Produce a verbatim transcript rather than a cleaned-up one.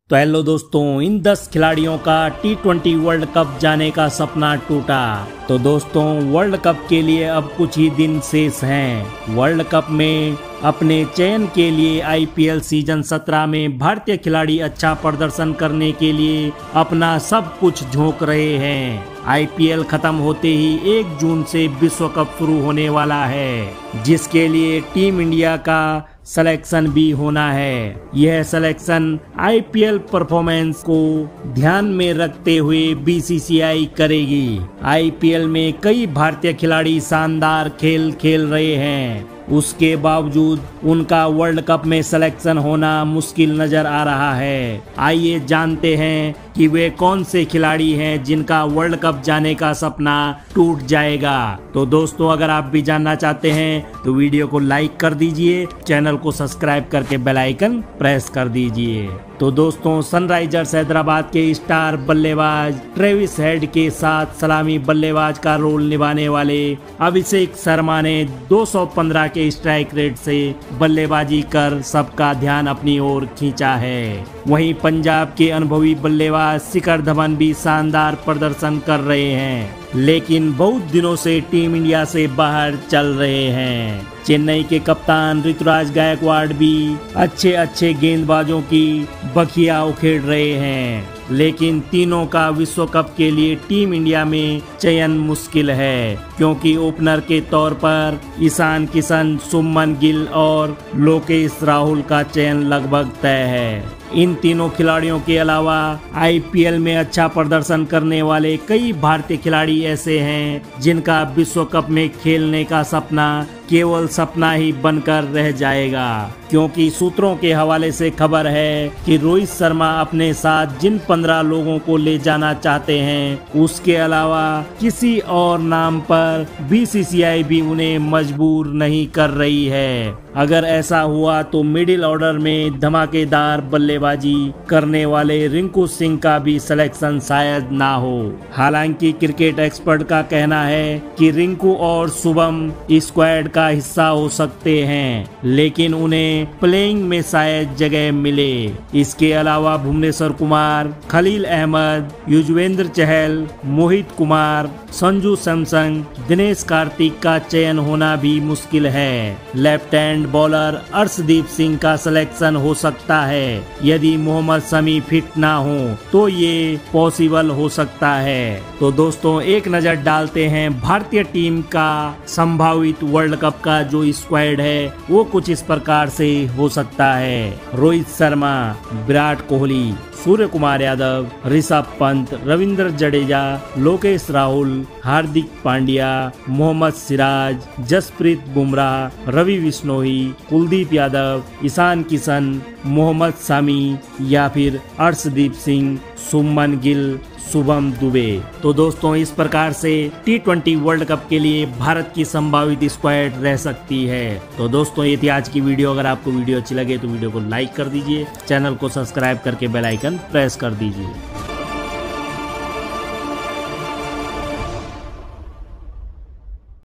तो हेलो दोस्तों, इन दस खिलाड़ियों का टी ट्वेंटी वर्ल्ड कप जाने का सपना टूटा। तो दोस्तों, वर्ल्ड कप के लिए अब कुछ ही दिन शेष हैं। वर्ल्ड कप में अपने चयन के लिए आई पी एल सीजन सत्रह में भारतीय खिलाड़ी अच्छा प्रदर्शन करने के लिए अपना सब कुछ झोंक रहे हैं। आई पी एल खत्म होते ही एक जून से विश्व कप शुरू होने वाला है, जिसके लिए टीम इंडिया का सिलेक्शन भी होना है। यह selection I P L performance को ध्यान में रखते हुए बी सी सी आई करेगी। आई पी एल में कई भारतीय खिलाड़ी शानदार खेल खेल रहे हैं, उसके बावजूद उनका वर्ल्ड कप में सिलेक्शन होना मुश्किल नजर आ रहा है। आइए जानते हैं कि वे कौन से खिलाड़ी हैं जिनका वर्ल्ड कप जाने का सपना टूट जाएगा। तो दोस्तों, अगर आप भी जानना चाहते हैं तो वीडियो को लाइक कर दीजिए, चैनल को सब्सक्राइब करके बेल आइकन प्रेस कर दीजिए। तो दोस्तों, सनराइजर्स हैदराबाद के स्टार बल्लेबाज ट्रेविस हेड के साथ सलामी बल्लेबाज का रोल निभाने वाले अभिषेक शर्मा ने दो सौ पंद्रह के स्ट्राइक रेट से बल्लेबाजी कर सबका ध्यान अपनी ओर खींचा है। वहीं पंजाब के अनुभवी बल्लेबाज शिखर धवन भी शानदार प्रदर्शन कर रहे हैं, लेकिन बहुत दिनों से टीम इंडिया से बाहर चल रहे हैं। चेन्नई के कप्तान ऋतुराज गायकवाड़ भी अच्छे अच्छे गेंदबाजों की बखिया उखेड़ रहे हैं, लेकिन तीनों का विश्व कप के लिए टीम इंडिया में चयन मुश्किल है, क्योंकि ओपनर के तौर पर ईशान किशन, शुभमन गिल और लोकेश राहुल का चयन लगभग तय है। इन तीनों खिलाड़ियों के अलावा आई पी एल में अच्छा प्रदर्शन करने वाले कई भारतीय खिलाड़ी ऐसे हैं जिनका विश्व कप में खेलने का सपना केवल सपना ही बनकर रह जाएगा, क्योंकि सूत्रों के हवाले से खबर है कि रोहित शर्मा अपने साथ जिन पंद्रह लोगों को ले जाना चाहते हैं, उसके अलावा किसी और नाम पर बी सी सी आई भी उन्हें मजबूर नहीं कर रही है। अगर ऐसा हुआ तो मिडिल ऑर्डर में धमाकेदार बल्लेबाजी करने वाले रिंकू सिंह का भी सिलेक्शन शायद ना हो। हालांकि क्रिकेट एक्सपर्ट का कहना है कि रिंकू और शुभम स्क्वाड का हिस्सा हो सकते हैं, लेकिन उन्हें प्लेइंग में शायद जगह मिले। इसके अलावा भुवनेश्वर कुमार, खलील अहमद, युजवेंद्र चहल, मोहित कुमार, संजू सैमसन, दिनेश कार्तिक का चयन होना भी मुश्किल है। Left hand bowler Arshdeep Singh का सिलेक्शन हो सकता है। यदि मोहम्मद शमी फिट ना हो तो ये पॉसिबल हो सकता है। तो दोस्तों, एक नजर डालते हैं भारतीय टीम का संभावित वर्ल्ड कप का जो स्क्वाड है, वो कुछ इस प्रकार से हो सकता है। रोहित शर्मा, विराट कोहली, सूर्य कुमार यादव, ऋषभ पंत, रविंद्र जडेजा, लोकेश राहुल, हार्दिक पांड्या, मोहम्मद सिराज, जसप्रीत बुमराह, रवि बिश्नोई, कुलदीप यादव, ईशान किशन, मोहम्मद शमी या फिर अर्शदीप सिंह, शुभमन गिल, शुभम दुबे। तो दोस्तों, इस प्रकार से टी ट्वेंटी वर्ल्ड कप के लिए भारत की संभावित स्क्वाड रह सकती है। तो दोस्तों, ये थी आज की वीडियो। अगर आपको वीडियो अच्छी लगे तो वीडियो को लाइक कर दीजिए, चैनल को सब्सक्राइब करके बेल आइकन प्रेस कर दीजिए।